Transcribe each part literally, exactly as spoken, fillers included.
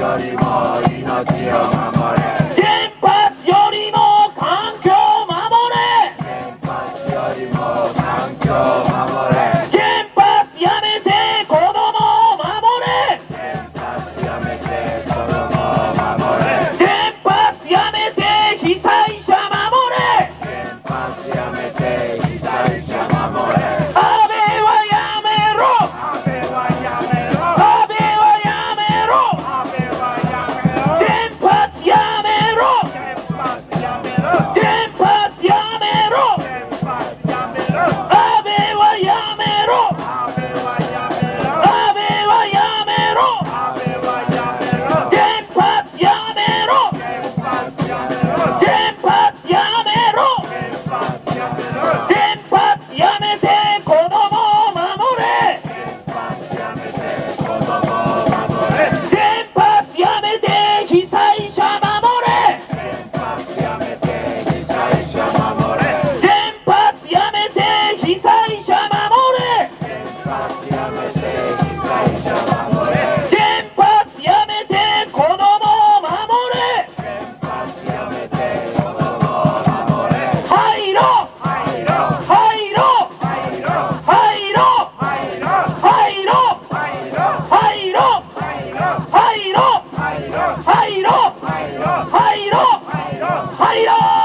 よりも命を守れ。 原発よりも環境を守れ。 原発よりも環境を守れ。 原発やめて子供を守れ。 原発やめて子供を守れ。 原発やめて被災者守れ。 原発やめて被災者守れ。 安倍はやめろ。 安倍はやめろ。 安倍はやめろ。 安倍はやめろ。 原発やめろ。 原発やめろ。 原発やめろ。 原発やめろ。 安倍はやめろ。 安倍はやめろ。 安倍はやめろ。 安倍はやめろ。 原発やめろ。 原発やめろ。 原発やめろ。 原発やめろ。 原発やめて子供を守れ。 原発やめて子供を守れ。 原発やめて被災者守れ。 原発やめて被災者守れ。 原発やめて被災者守れ。 原発やめて被災者守れ。 原発やめて子供を守れ。 原発やめて子供を守れ。 入ろう。 入ろう。 入ろう。 入ろう。 入ろう。 入ろう。 入ろう。 入ろう。 入ろう。 入ろう。 入ろう。 入ろう。 入ろう。 入ろう。 入ろう。 入ろう。 入ろう。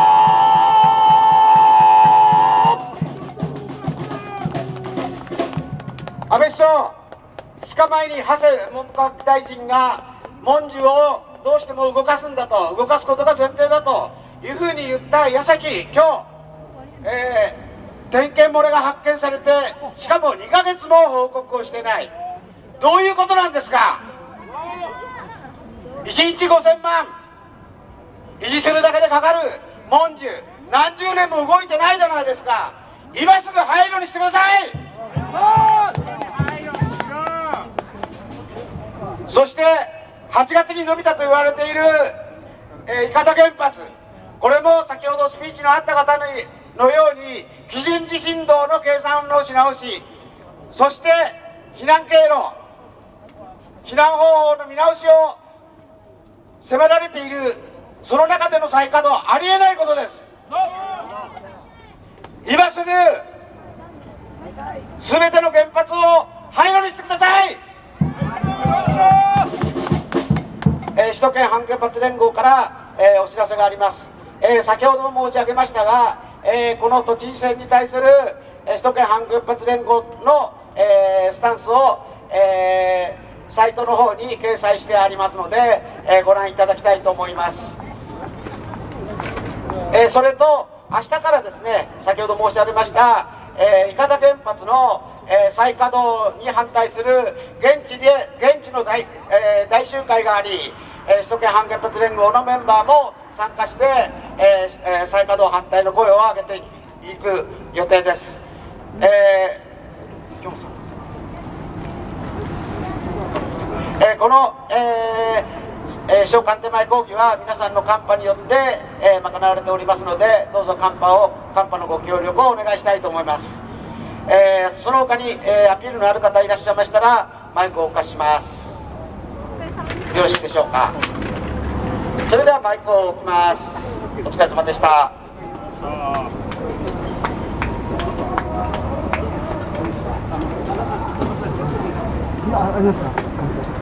安倍首相、ふつかまえに長谷文部科学大臣が文殊をどうしても動かすんだと、動かすことが前提だというふうに言った矢先、今日、えー、点検漏れが発見されて、しかもにかげつも報告をしていない、どういうことなんですか。いちにちごせんまん、維持するだけでかかる文殊、何十年も動いてないじゃないですか。今すぐ廃炉にしてください。そしてはちがつに伸びたと言われている、えー、伊方原発、これも先ほどスピーチのあった方のように基準地震動の計算のし直し、そして避難経路、避難方法の見直しを迫られている、その中での再稼働、ありえないことです。今すぐ全ての原発を廃炉にしてください。えー、首都圏反原発連合から、えー、お知らせがあります。えー、先ほども申し上げましたが、えー、この都知事選に対する、えー、首都圏反原発連合の、えー、スタンスを、えー、サイトの方に掲載してありますので、えー、ご覧いただきたいと思います。えー、それと明日からですね、先ほど申し上げました、えー、伊方原発の、えー、再稼働に反対する現地で現地の 大,、えー、大集会があり、えー、首都圏反原発連合のメンバーも参加して、えーえー、再稼働反対の声を上げていく予定です。えーえー、この、えーえー、小官邸前講義は皆さんのカンパによって、えー、賄われておりますので、どうぞカンパをカンパのご協力をお願いしたいと思います。えー、その他に、えー、アピールのある方いらっしゃいましたらマイクをお貸します。よろしいでしょうか。それではマイクを置きます。お疲れ様でした。 ありました。